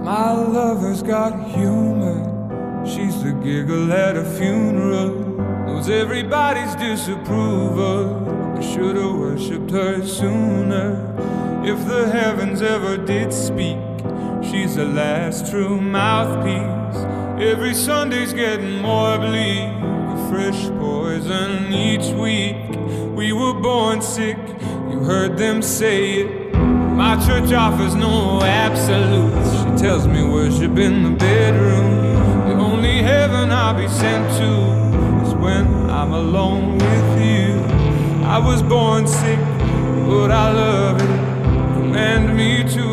My lover's got humor. She's the giggle at a funeral. Knows everybody's disapproval. I should've worshipped her sooner. If the heavens ever did speak, she's the last true mouthpiece. Every Sunday's getting more bleak, a fresh poison each week. We were born sick, you heard them say it. My church offers no absolutes. She tells me worship in the bedroom. The only heaven I'll be sent to is when I'm alone with you. I was born sick, but I love it. Command me to